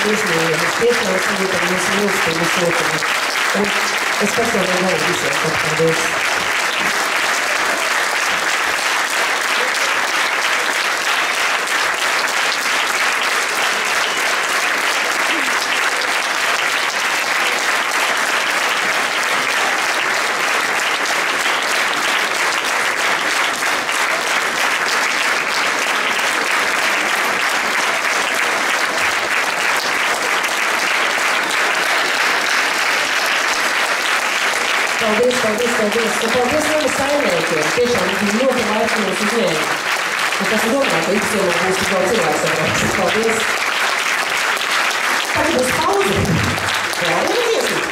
paldies, mīļie. Mēs tiešām sajūtam jūsu mīlestību siltumu. Un es personīgi varu visiem teikt paldies. Paldies, paldies, paldies. Un paldies maniem saimniekiem. Tiešām viņi ļoti laipni mūs uzņēma. Un kas domā, ka ikdienā būs tik daudz cilvēks atbrauc. Paldies. Tagad būs pauze. Jā, neiesim.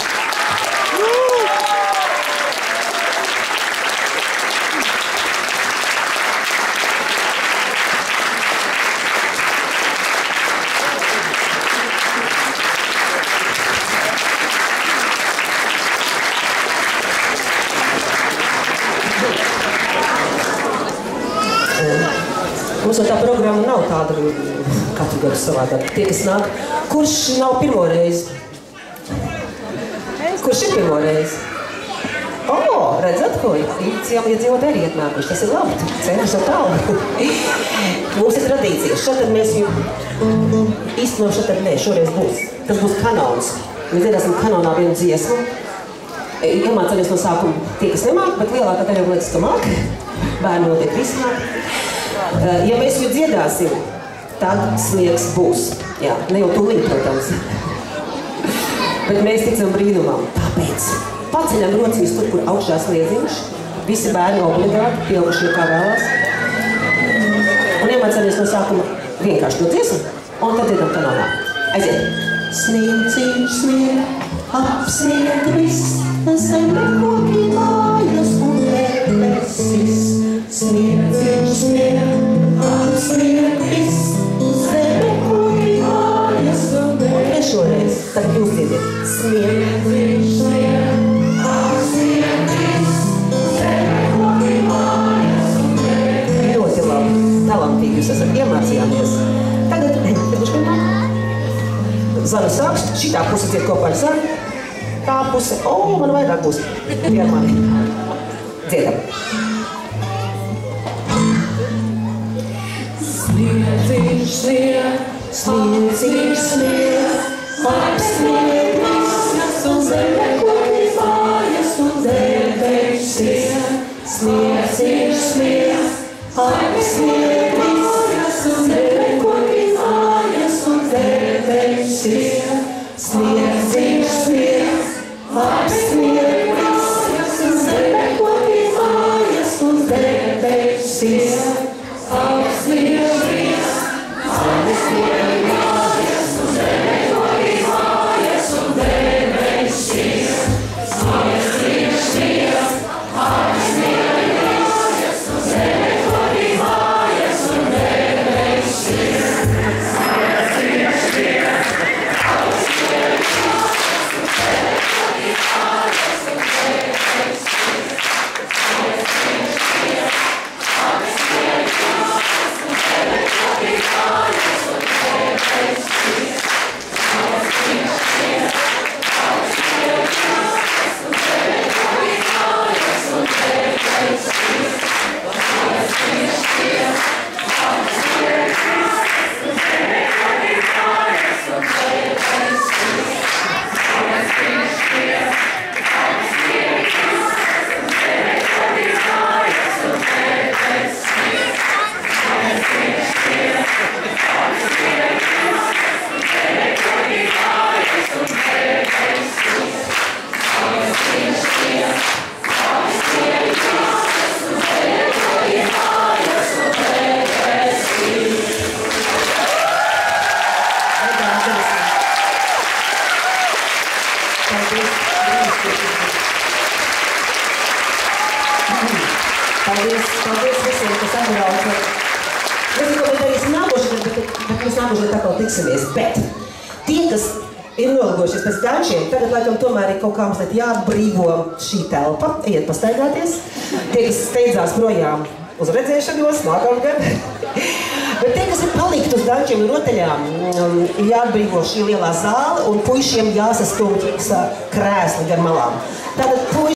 Mums jau tā programma nav tāda katru gadu savādāk. Tie, kas nāk, kurš nav pirmo reizi? Kurš ir pirmo reizi? Redzat, ko iedzīvot arī ietnākuši. Tas ir labi, ceļš jau tālu. Mums ir tradīcijas. Šatad mēs īstenot šatad nē, šoreiz būs. Tas būs kanons. Mēs dziedāsim kanonā vienu dziesmu. Iemācāmies no sākuma tie, kas nemāk, bet lielākā daļa lietas, ka māk. Bērni notiek visi māk. Ja mēs viņu dziedāsim, tad sliegs būs. Jā, ne jau tūlīt, protams. Bet mēs ticam brīnumam. Tāpēc paceļam rociņus tur, kur augšā sliedziņš. Visi bērni obligāti, pieaugušie kā vēlās. Un iemācāmies no sākuma vienkārši to dziesmu, un tad iedam kanonā. Aiziet! Sniegciņš snieg, apsnieg viss, zeme koki mājas un debesis. Sniegciņš snieg, apsnieg viss, zeme koki mājas un debesis. Un trešoreiz, tad jūs dziediet. Sniegciņš snieg, apsnieg viss, zeme koki mājas un debesis. Ļoti labi, talantīgi jūs esat, iemācījāmies. Tagad, Zana sāks, šitā puse tiek kopā ar Zanu. Tā puse, man vairāk būs. Pie mani. Dziedam. Sniegciņš snieg, sniegciņš snieg, apsnieg visas un zeme koki mājas un debesis. Sniegciņš snieg, apsnieg visas un zeme koki mājas un debesis. Sniegciņš snieg, apsnieg visas un zeme koki mājas un debesis. Apsnieg visas, apsnieg mājas un zeme koki mājas un debesis. Sniegciņš snieg, apsnieg visas un zeme koki mājas un debesis. Sniegciņš snieg, apsnieg visas un zeme koki mājas un debesis. Sniegciņš snieg, apsnieg visas un zeme koki mājas un debesis. Sniegciņš snieg, apsnieg visas un zeme koki mājas un debesis. Sniegciņš snieg, apsnieg visas un zeme koki mājas un debesis. Sniegciņš snieg, apsnieg visas un zeme koki mājas un debesis. Sniegciņš snieg, apsnieg visas un zeme koki mājas un debesis. Sniegciņš snieg, apsnieg visas un zeme koki mājas un debesis. Paldies visiem, kas atbrauca. Nezinu, ko mēs darīsim nākošajā, bet mēs nākošajā tā kā tiksimies. Bet tie, kas ir noligojušies pēc ganšiem, tagad laikam tomēr ir kaut kā mazliet jāatbrīvo šī telpa. Ejiet pastaigāties. Tie, kas steidzās projām uz redzēšanos, nākamgad. Bet tie, kas ir palikt uz dančiem un rotaļām, ir jāatbrīvo šī lielā zāle un puišiem jāsastumj krēsli gar malām. Tātad